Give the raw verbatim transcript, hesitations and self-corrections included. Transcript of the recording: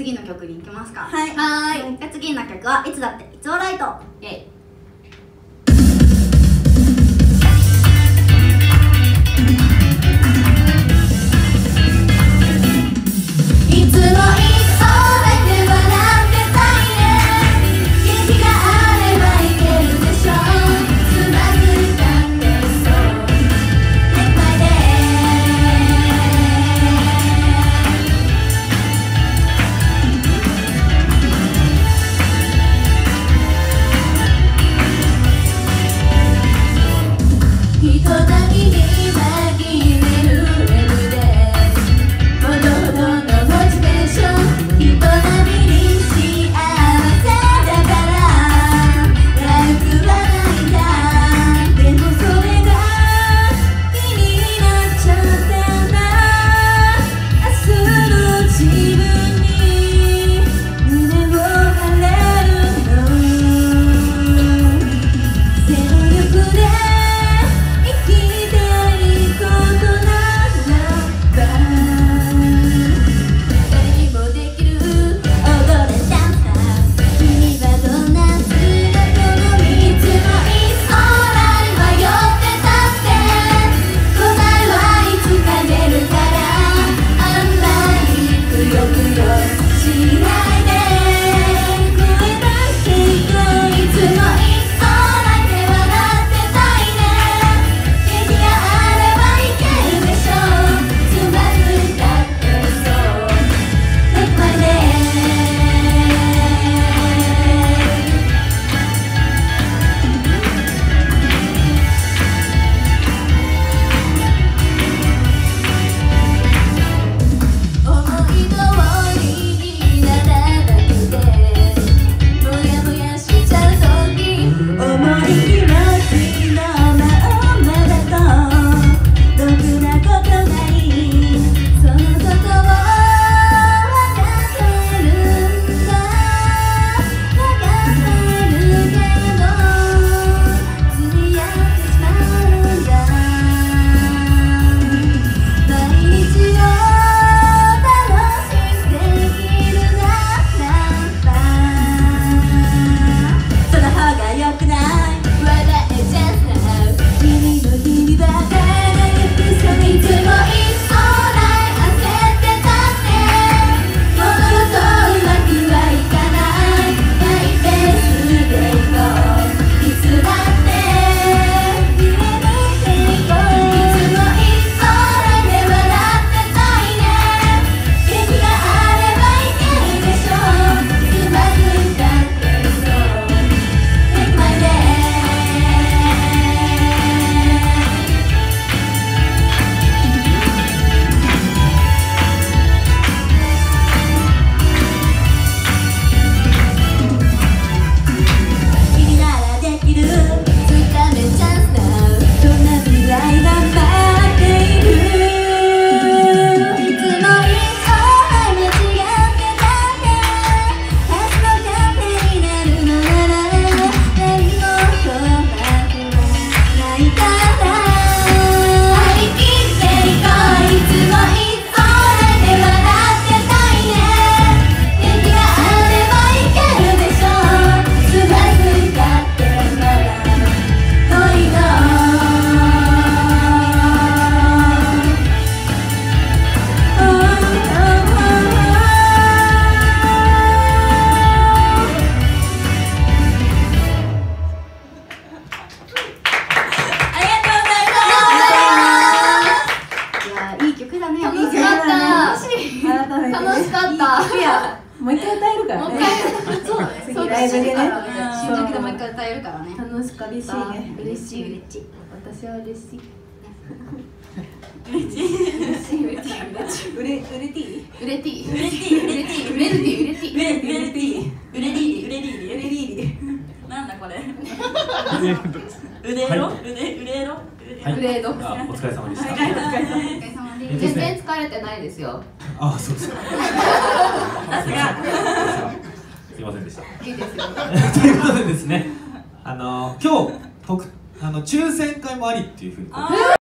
次の曲に行きますか。 はいはい。じゃあ次の曲はいつだっていつオーライト。イェイ。 もう一回歌えるからね。 そうだね。 次ライブでね。 新宿でもう一回歌えるからね。 楽しかった。嬉しいね。 嬉しい嬉しい。 私は嬉しい。 嬉しい嬉しい嬉しい。 うれうれていい？ うれていい。うれていい。うれていい。うれていい。うれていい。 うれていい。うれていい。うれていい。うれていい。うれていい。 なんだこれ。腕ろ？腕腕ろ？ グレード。 お疲れ様でした。 お疲れ様です。 全然疲れてないですよ。 ああ、そうですか。 さすが。 すいませんでした。 いいですよ。 ということでですね、あの今日特あの抽選会もありっていうふうに。